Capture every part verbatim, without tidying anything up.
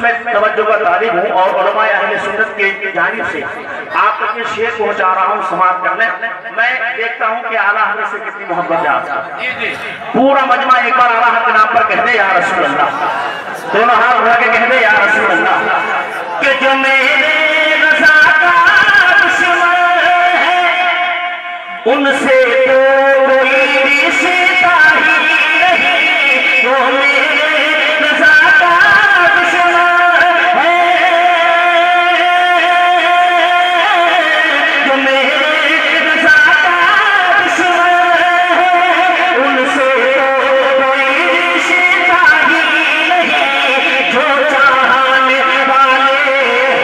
मैं तवज्जो का तालिब हूँ और उलमा अहले सुन्नत के जानिब से आप तक ये शेर पहुँचा रहा हूँ समाप्त करने। मैं देखता हूँ कि आला हज़रत से कितनी मोहब्बत है आपका। पूरा मजमा एक बार आला हज़रत के नाम पर कह दे या रसूल अल्लाह, दोनों हाथ उठा के कह दे या रसूल अल्लाह। कि जो मेरे रज़ा का दुश्मन है उनसे तो कोई रिश्ता ही नहीं, वो मेरे रज़ा का दुश्मन है, जो मेरे रज़ा का दुश्मन है उनसे तो कोई रिश्ता ही नहीं। जो चाहने वाले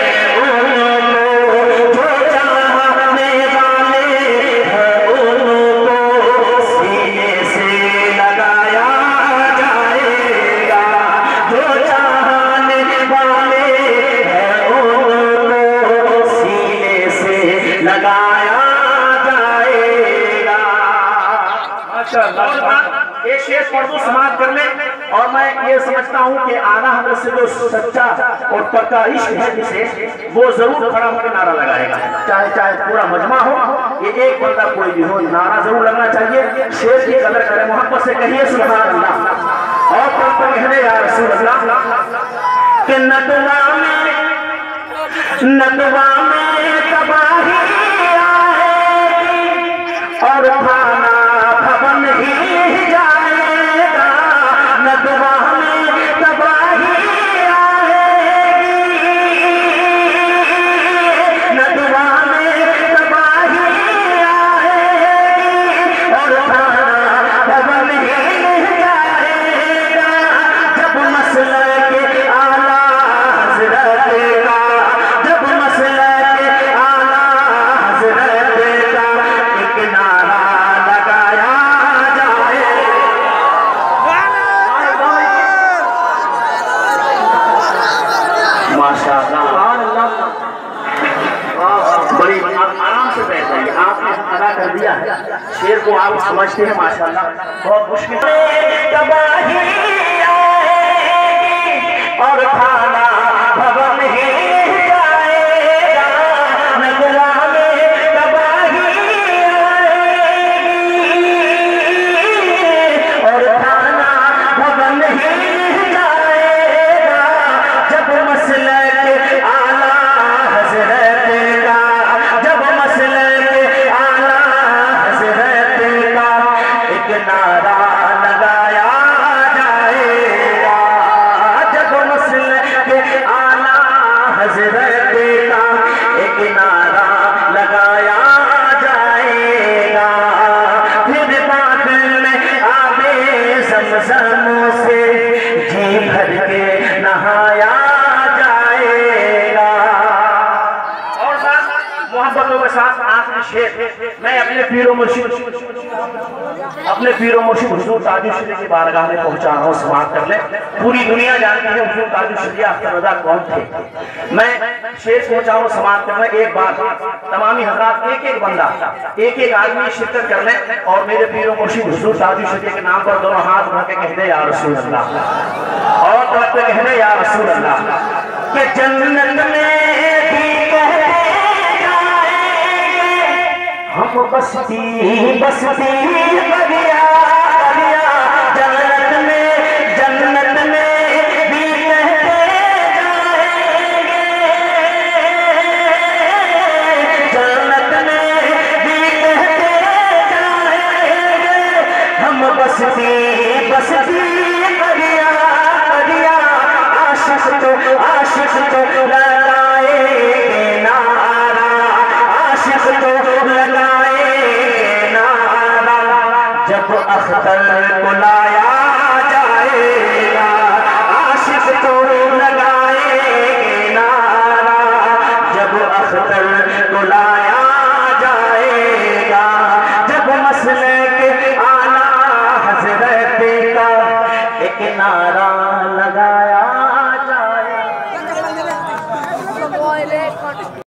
उनको, जो चाहने वाले हैं उनको सीने से लगाया जाएगा, जो चाहने वाले हैं उनको सीने से लगाया जाएगा। माशाअल्लाह। एक शेर पढ़ दो समाप्त कर ले। और मैं ये समझता हूँ कि आला हज़रत से जो सच्चा और पक्का इश्क है जिसे, वो जरूर खड़ा होकर नारा लगाएगा, चाहे चाहे पूरा मजमा हो, ये एक बंदा कोई भी हो, नारा जरूर लगना चाहिए। शेर की कदर करें, मोहब्बत से कहिए सुभान अल्लाह। और तब तक कहने या रसूल अल्लाह कि नदवा में नदवा में तबाही आएगी और खाना भवन ही जाएगा। नदवा में तबाही आएगी, नदवा में तबाही आएगी और खाना भवन ही जाएगा। जब मसला के आला हज़रत का, जब मसला के आला हज़रत का एक नारा लगाया जाए। माशाअल्लाह, बड़ी आराम से बैठ जाइए, आपने अदा कर दिया है शेर को, आप समझते हैं माशाअल्लाह। बहुत मुश्किल तबाही आएगी और खाना भवन ही जाएगा। नगरा में तबाही आएगी और खाना भवन ही जाएगा। जब मसला के आला हज़रत का, जब मसला के आला हज़रत का एक नारा लगाया जाएगा। जब मसला के आला हज़रत का एक नारा लगाया जाएगा। फिर बादल में आबे ज़मज़म से जी भर के नहाया जाएगा। और साथ मोहब्बतों के साथ आखिरी शेर मैं अपने पीरो मुर्शिद अपने पीरो मुर्शिद हुजूर ताजुल शरीफ की बारगाह में पहुंचा रहा हूँ, समाप्त कर ले। पूरी दुनिया जानती है हुजूर ताजुल शरीफ अख्तर रज़ा कौन थे। मैं शेर पहुंचा हूँ, समाप्त कर ले। एक बार तमामी हजरात एक एक बंदा एक एक आदमी शिरकत कर ले और मेरे पीरो मुर्शिद हुजूर ताजुल शरीफ के नाम पर दोनों हाथ उठा के कह दे या रसूल अल्लाह। और तब तक कह दे या रसूल अल्लाह कि जन्नत में भी कहते जाएंगे हम बस्ती बस्ती बगिया बगिया। जन्नत में जन्नत में भी कहते जाएंगे, जन्नत में भी कहते जाएंगे हम बस्ती बस्ती बगिया बगिया। आशिक तो आशिक तो लगाएंगे नारा, आशिक तो लगाएंगे नारा। जब अख्तर को लाया जाएगा, आशिक तो लगाएंगे नारा। जब अख्तर को लाया जाएगा, जब मसले के आला हज़रत का एक नारा लगाया जाए।